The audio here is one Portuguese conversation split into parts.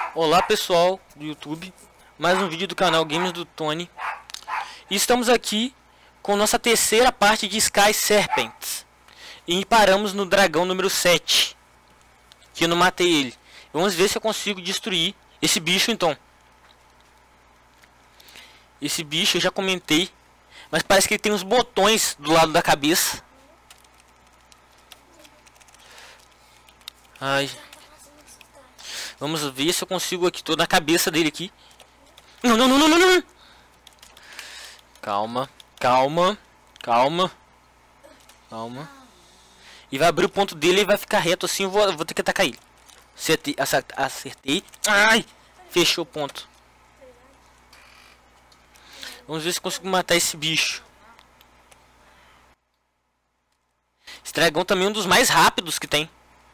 Olá pessoal do YouTube, mais um vídeo do canal Games do Tony. E estamos aqui com nossa terceira parte de Sky Serpents. E paramos no dragão número 7, que eu não matei ele. Vamos ver se eu consigo destruir esse bicho então. Esse bicho eu já comentei, mas parece que ele tem uns botões do lado da cabeça. Ai. Vamos ver se eu consigo aqui, tô na cabeça dele aqui. Não, não, não, não, não, não. Calma, calma, calma. Calma. E vai abrir o ponto dele e vai ficar reto assim, eu vou ter que atacar ele. Acertei. Ai, fechou o ponto. Vamos ver se eu consigo matar esse bicho. Esse dragão também é um dos mais rápidos que tem.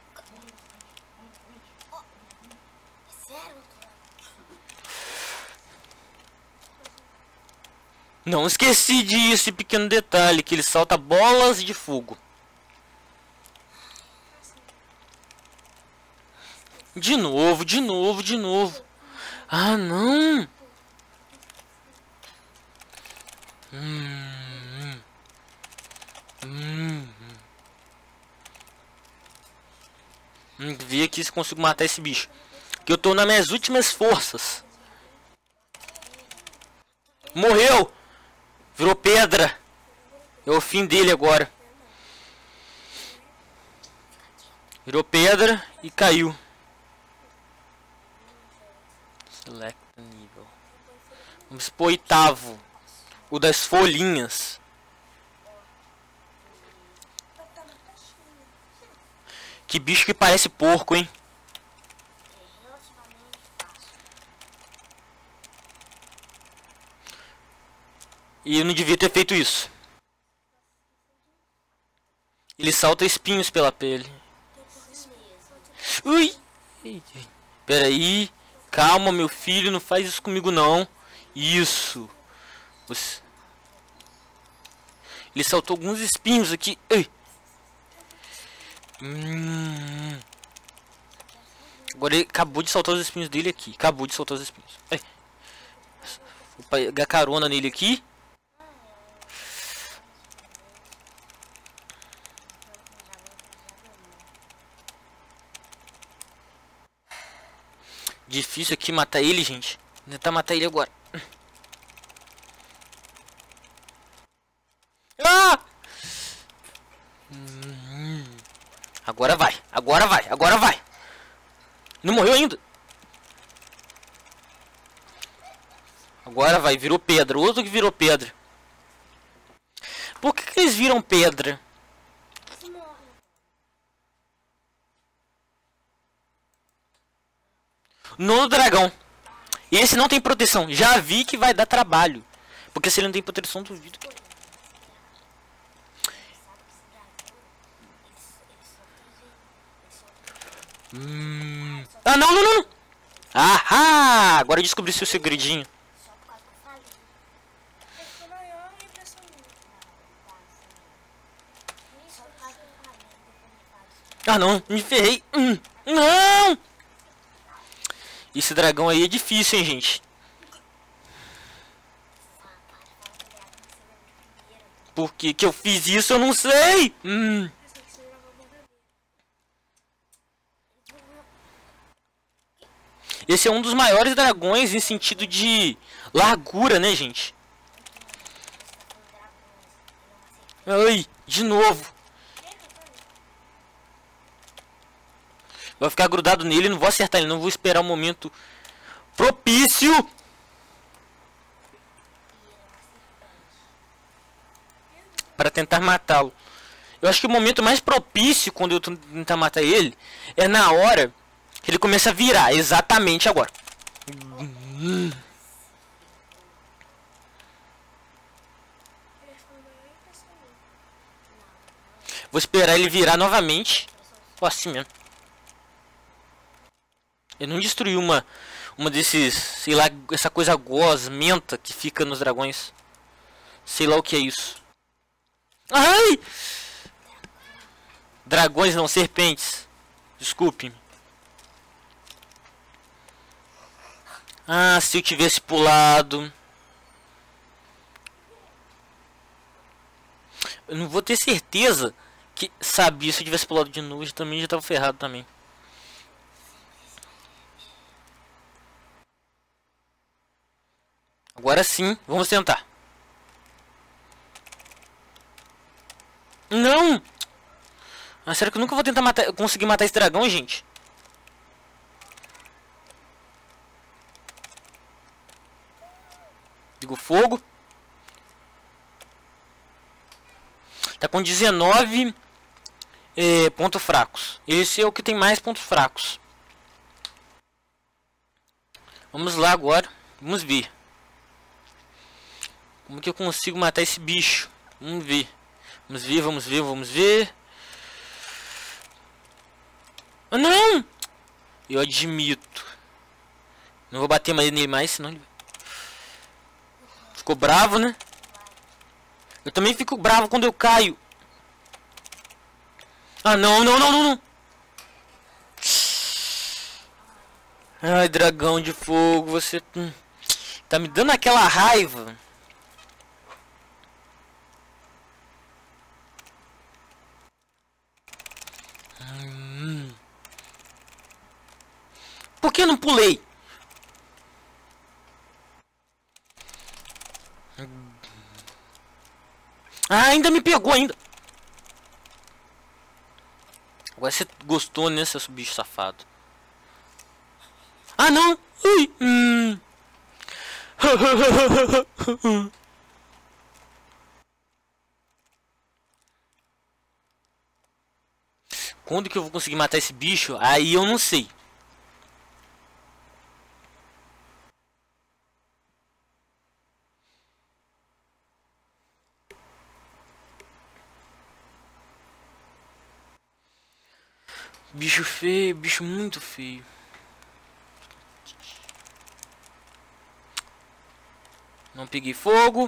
Não esqueci disso, pequeno detalhe, que ele solta bolas de fogo. De novo, de novo, de novo. Ah, não. Vi aqui se consigo matar esse bicho. Que eu tô nas minhas últimas forças. Morreu! Virou pedra. É o fim dele agora. Virou pedra e caiu. Select nível. Vamos pro oitavo. O das folhinhas. Que bicho que parece porco, hein? E eu não devia ter feito isso. Ele salta espinhos pela pele. Ui! Pera aí. Calma, meu filho. Não faz isso comigo, não. Isso. Ele saltou alguns espinhos aqui. Ai. Agora ele acabou de soltar os espinhos dele aqui. Acabou de soltar os espinhos. Ai. Vou pegar carona nele aqui. Difícil aqui matar ele, gente. Vou tentar matar ele agora. Ah! Agora vai, agora vai, agora vai. Não morreu ainda. Agora vai, virou pedra. Outro que virou pedra. Por que eles viram pedra? No dragão. Esse não tem proteção. Já vi que vai dar trabalho. Porque se ele não tem proteção, duvido que... Ah, não, não, não. Ahá! Agora eu descobri seu segredinho. Ah, não. Me ferrei. Não! Esse dragão aí é difícil, hein, gente. Por que eu fiz isso, eu não sei. Esse é um dos maiores dragões em sentido de largura, né, gente? Ai, de novo. Vou ficar grudado nele, não vou acertar ele, não vou esperar o momento propício. Para tentar matá-lo. Eu acho que o momento mais propício quando eu tentar matar ele é na hora que ele começa a virar, exatamente agora. Vou esperar ele virar novamente. Ou assim mesmo. Eu não destruí uma desses, sei lá, essa coisa gosmenta que fica nos dragões. Sei lá o que é isso. Ai! Dragões não, serpentes. Desculpe-me. Ah, se eu tivesse pulado. Eu não vou ter certeza que sabia. Se eu tivesse pulado de novo, eu também já tava ferrado também. Agora sim, vamos tentar. Não! Ah, será que eu nunca vou tentar conseguir matar esse dragão, gente? Liga o fogo. Tá com 19 pontos fracos. Esse é o que tem mais pontos fracos. Vamos lá agora. Vamos ver. Como que eu consigo matar esse bicho? Vamos ver. Vamos ver, vamos ver, vamos ver. Ah, não! Eu admito. Não vou bater mais nele mais, senão ele... Ficou bravo, né? Eu também fico bravo quando eu caio. Ah, não, não, não, não, não. Ai, dragão de fogo, você... tá me dando aquela raiva. Por que eu não pulei? Ah, ainda me pegou ainda. Agora você gostou, né, seu bicho safado? Ah, não! Ui. Quando que eu vou conseguir matar esse bicho? Aí eu não sei. Bicho feio, bicho muito feio. Não peguei fogo.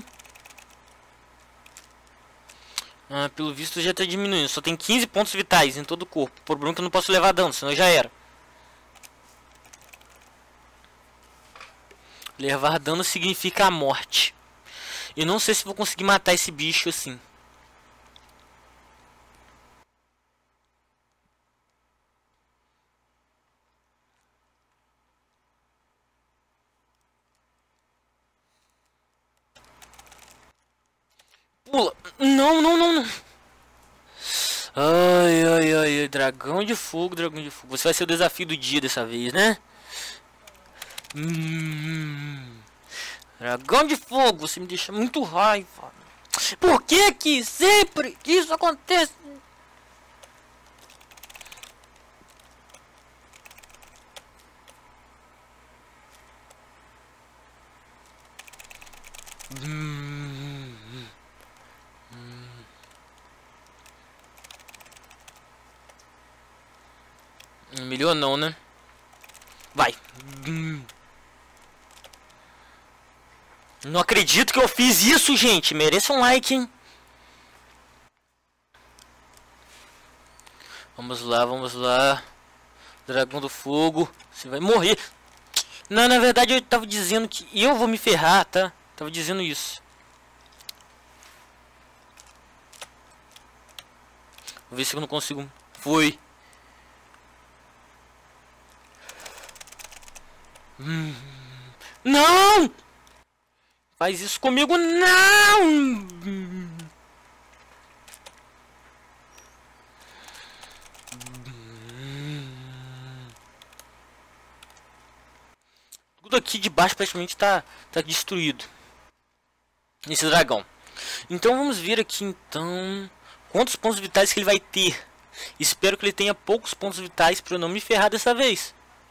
Ah, pelo visto já tá diminuindo. Só tem 15 pontos vitais em todo o corpo. O problema é que eu não posso levar dano, senão já era. Levar dano significa a morte. Eu não sei se vou conseguir matar esse bicho assim. Pula! Não, não, não, não. Ai, ai, ai, ai. Dragão de fogo, dragão de fogo. Você vai ser o desafio do dia dessa vez, né? Dragão de fogo, você me deixa muito raiva. Por que que sempre isso acontece? Melhor não, né? Vai. Não acredito que eu fiz isso, gente. Mereça um like, hein? Vamos lá, vamos lá. Dragão do fogo. Você vai morrer. Não, na verdade eu tava dizendo que eu vou me ferrar, tá? Tava dizendo isso. Vou ver se eu não consigo. Foi. Não! Faz isso comigo, não! Tudo aqui de baixo praticamente tá destruído. Esse dragão. Então vamos ver aqui então quantos pontos vitais que ele vai ter. Espero que ele tenha poucos pontos vitais para eu não me ferrar dessa vez.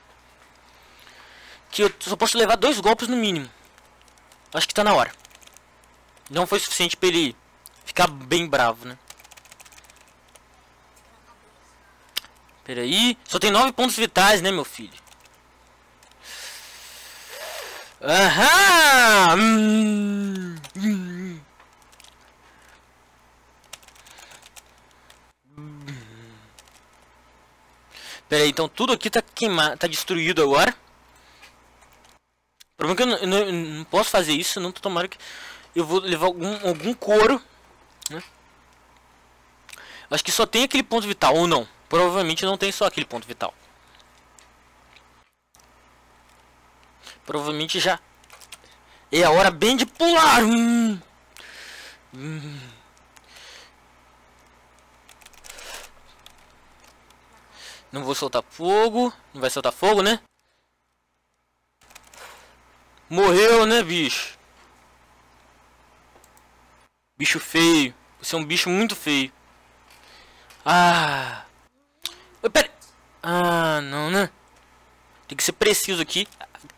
Que eu só posso levar 2 golpes no mínimo. Acho que tá na hora. Não foi suficiente para ele ficar bem bravo, né? Pera aí. Só tem 9 pontos vitais, né, meu filho? Aham! Pera aí, então tudo aqui tá queimado, tá destruído agora. O problema é que eu não posso fazer isso, não tô tomando que eu vou levar algum couro, né? Acho que só tem aquele ponto vital, ou não. Provavelmente não tem só aquele ponto vital. Provavelmente já é a hora bem de pular. Não vou soltar fogo. Não vai soltar fogo, né? Morreu, né, bicho? Bicho feio. Você é um bicho muito feio. Ah. Pera. Ah, não, né? Tem que ser preciso aqui.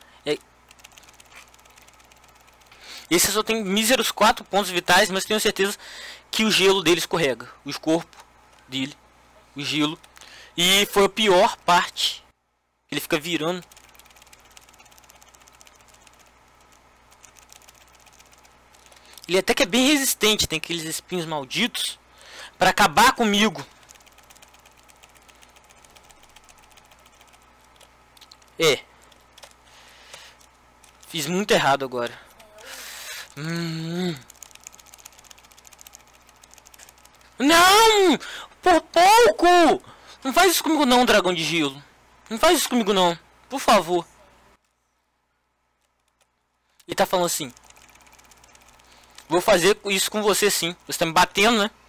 Esse só tem míseros 4 pontos vitais, mas tenho certeza que o gelo dele escorrega. O corpo dele. O gelo. E foi a pior parte. Ele fica virando. Ele até que é bem resistente. Tem aqueles espinhos malditos para acabar comigo. É. Fiz muito errado agora. Não! Por pouco! Não faz isso comigo não, dragão de gelo. Não faz isso comigo não. Por favor. Ele tá falando assim. Vou fazer isso com você sim. Você tá me batendo, né?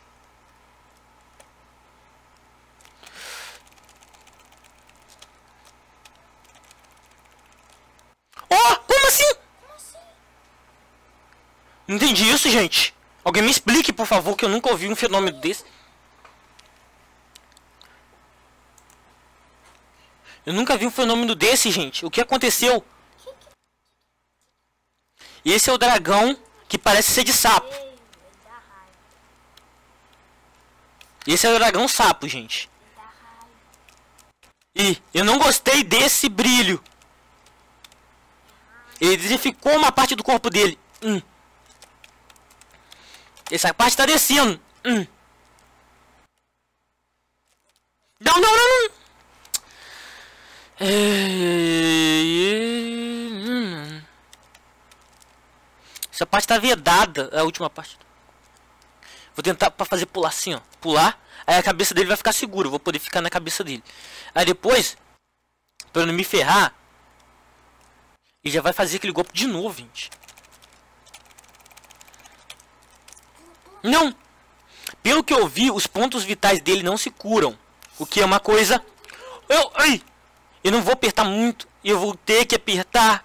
Oh! Como assim? Não entendi isso, gente. Alguém me explique, por favor, que eu nunca ouvi um fenômeno desse. Eu nunca vi um fenômeno desse, gente. O que aconteceu? Esse é o dragão que parece ser de sapo. Esse é o dragão sapo, gente. E eu não gostei desse brilho. Ele desificou uma parte do corpo dele. Essa parte tá descendo. Não, não, não, não. Essa parte tá vedada. É a última parte. Vou tentar pra fazer pular assim, ó. Pular. Aí a cabeça dele vai ficar segura. Eu vou poder ficar na cabeça dele. Aí depois, pra não me ferrar, ele já vai fazer aquele golpe de novo, gente. Não! Pelo que eu vi, os pontos vitais dele não se curam. O que é uma coisa... Eu não vou apertar muito. Eu vou ter que apertar.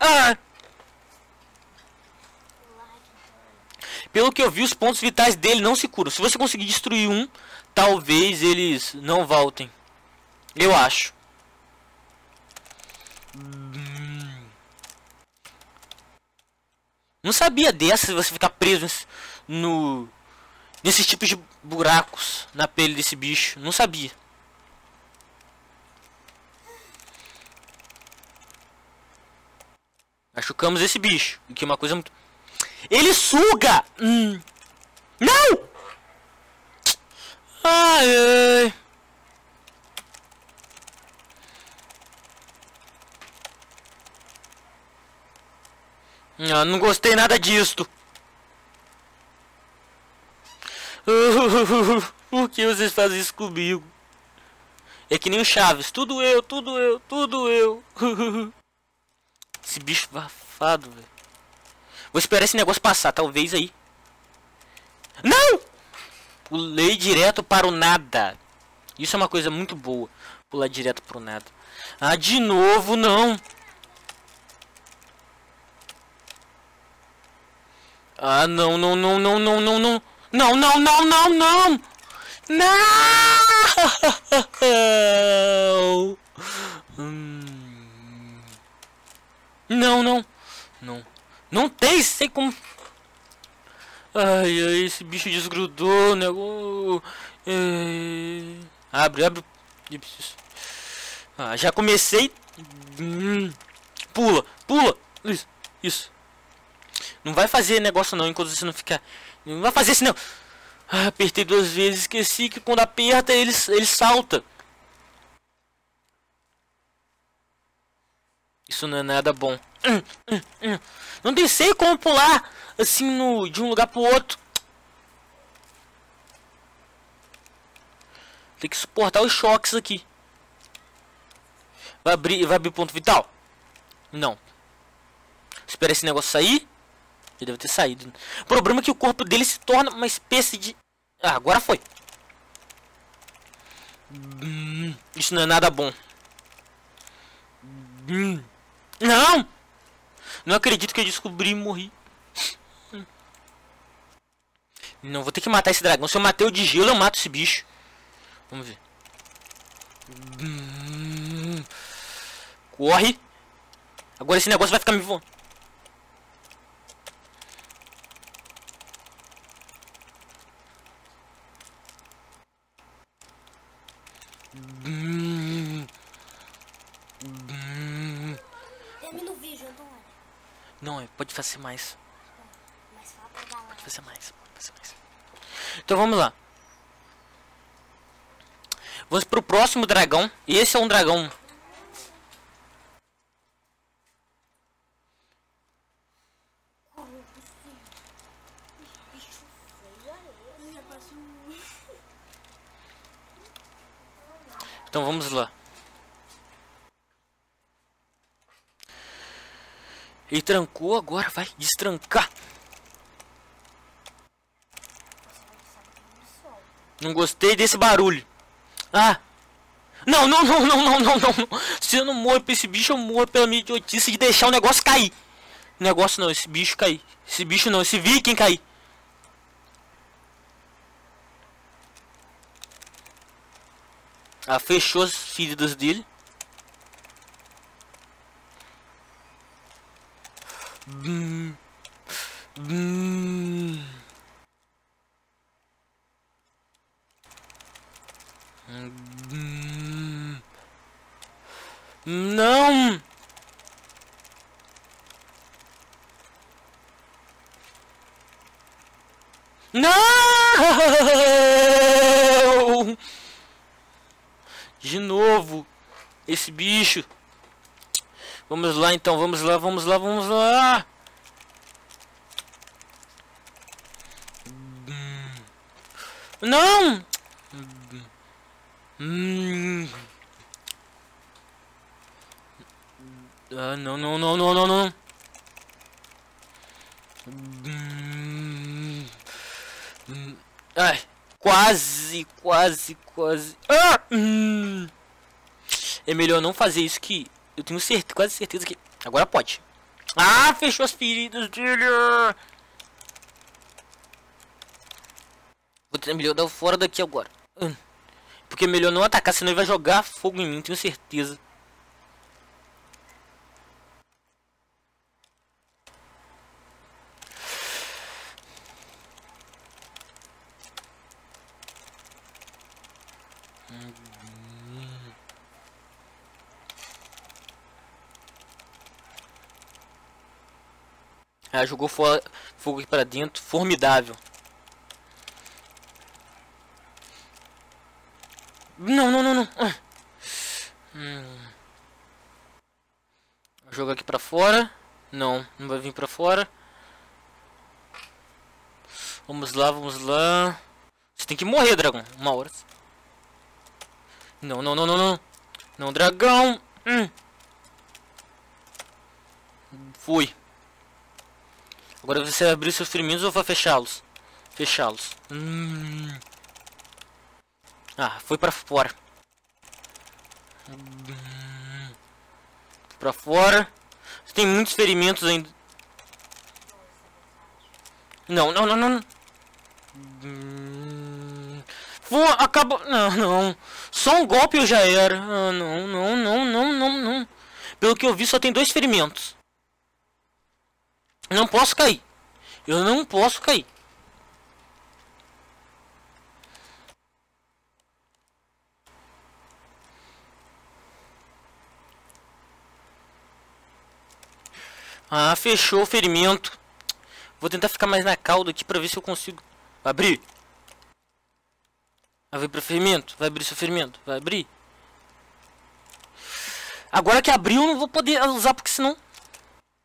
Pelo que eu vi, os pontos vitais dele não se curam. Se você conseguir destruir um, talvez eles não voltem. Eu acho. Não sabia dessa, se você ficar preso nesses tipos de buracos na pele desse bicho. Não sabia. Machucamos esse bicho. O que é uma coisa muito... Ele suga! Não! Ai, ai. Não gostei nada disto. Por que vocês fazem isso comigo? É que nem o Chaves. Tudo eu, tudo eu, tudo eu. Esse bicho bafado, velho. Vou esperar esse negócio passar, talvez aí. Não! Pulei direto para o nada. Isso é uma coisa muito boa. Pular direto para o nada. Ah, de novo, não. Ah, não, não, não, não, não, não, não. Não, não, não, não, não. Não. Não, não. Não. Não tem, sei como. Ai, ai, esse bicho desgrudou, né? Abre, abre. Já comecei. Pula, pula. Isso. Não vai fazer negócio não, enquanto você não ficar... Não vai fazer isso não. Apertei 2 vezes, esqueci que quando aperta ele salta. Isso não é nada bom. Não sei como pular assim de um lugar pro outro. Tem que suportar os choques aqui. Vai abrir ponto vital? Não. Espera esse negócio sair. Ele deve ter saído. O problema é que o corpo dele se torna uma espécie de... Ah, agora foi. Isso não é nada bom. Não! Não acredito que eu descobri e morri. Não, vou ter que matar esse dragão. Se eu matei o de gelo, eu mato esse bicho. Vamos ver. Corre. Agora esse negócio vai ficar me voando. Termina o vídeo, Antônio. Não, pode fazer mais. Pode fazer mais. Então vamos lá. Vamos pro próximo dragão. Esse é um dragão. Então vamos lá. Ele trancou, agora vai destrancar. Não gostei desse barulho. Ah! Não. Se eu não morro pra esse bicho, eu morro pela minha idiotice de deixar o negócio cair. Negócio não, esse bicho cair. Esse bicho não, esse viking cair. Ah, fechou as feridas dele. Não! Não! De novo, esse bicho. Vamos lá então, vamos lá. Não! Ah, não. Ai, quase. Ah! É melhor não fazer isso que eu tenho quase certeza que... Agora pode. Ah, fechou as feridas dele. Vou ter melhor dar fora daqui agora. Porque é melhor não atacar, senão ele vai jogar fogo em mim, tenho certeza. Ah, jogou fogo aqui pra dentro. Formidável. Não. Jogar aqui pra fora. Não vai vir pra fora. Vamos lá. Você tem que morrer, dragão. Uma hora. Não. Não, dragão. Fui. Agora você vai abrir seus ferimentos ou vai fechá-los? Ah, foi pra fora. Pra fora. Você tem muitos ferimentos ainda. Não. Acabou. Não. Só um golpe eu já era. Ah, não. Pelo que eu vi, só tem 2 ferimentos. Não posso cair. Eu não posso cair. Ah, fechou o ferimento. Vou tentar ficar mais na cauda aqui pra ver se eu consigo abrir. Vai abrir pro ferimento. Vai abrir seu ferimento. Vai abrir. Agora que abriu, eu não vou poder usar porque senão...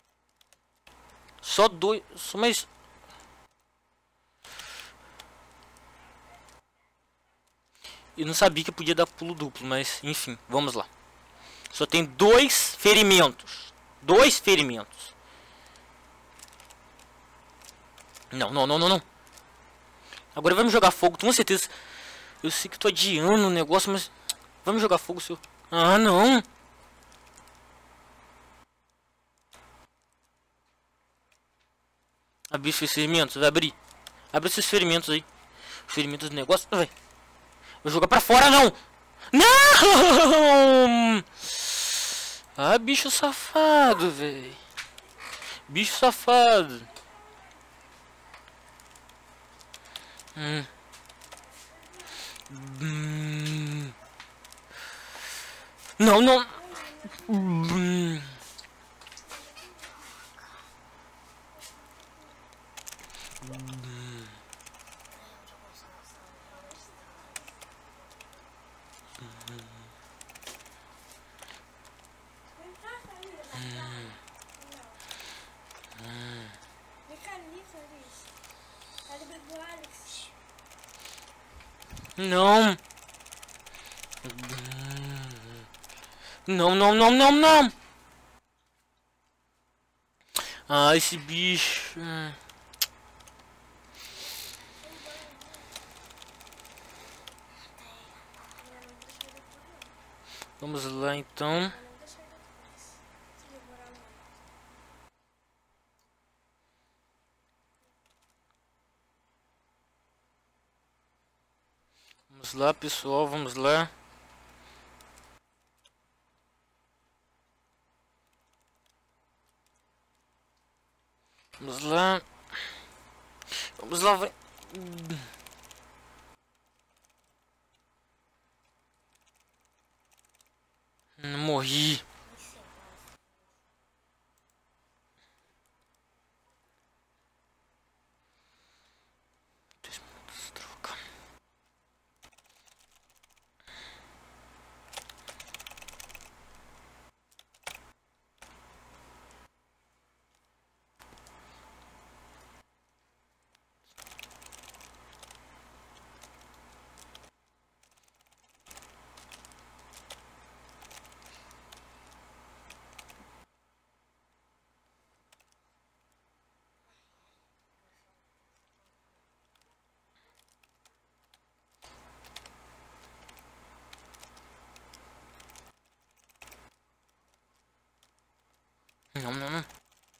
Só dois. Só mais. Eu não sabia que podia dar pulo duplo, mas enfim, vamos lá. Só tem 2 ferimentos. 2 ferimentos. Não, não, não, não, não. Agora vamos jogar fogo, com certeza. Eu sei que tô adiando o negócio, mas... Vamos jogar fogo, senhor. Ah, não. Abrir esses ferimentos, vai abrir. Abre esses ferimentos aí. Ferimentos do negócio, vai. Vou jogar pra fora, não. Não! Ah, bicho safado, velho. Bicho safado. Não, não. Não. Não, não, não, não, não. Ah, esse bicho. Vamos lá então. Vamos lá, pessoal, vamos lá. Vamos lá. Vamos lá, vai. Morri. Não, não, não.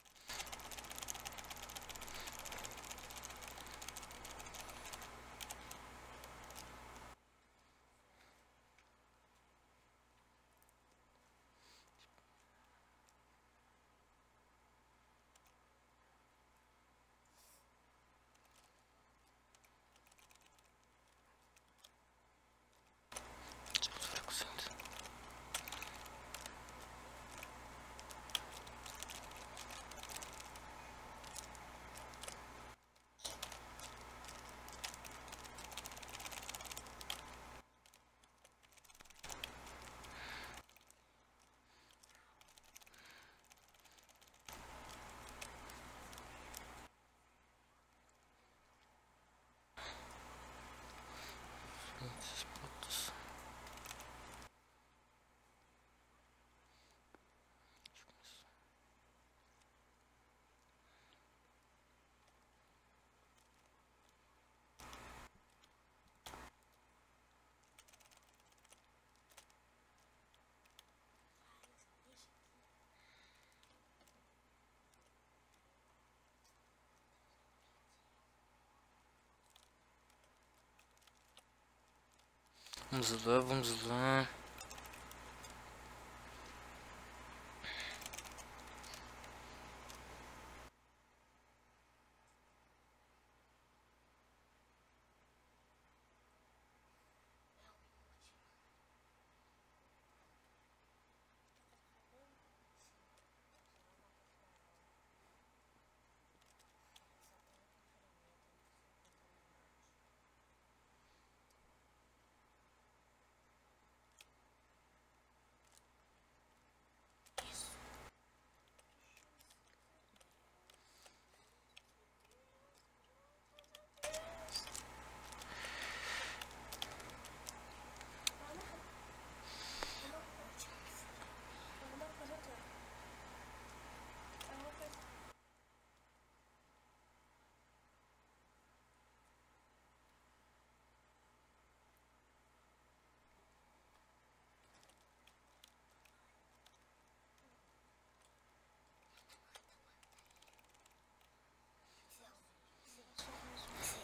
Vamos lá, vamos lá.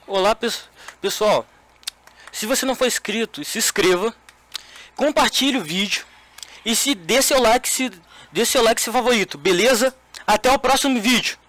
Olá, pessoal. Se você não for inscrito, se inscreva. Compartilhe o vídeo. E dê seu like se favorito, beleza? Até o próximo vídeo.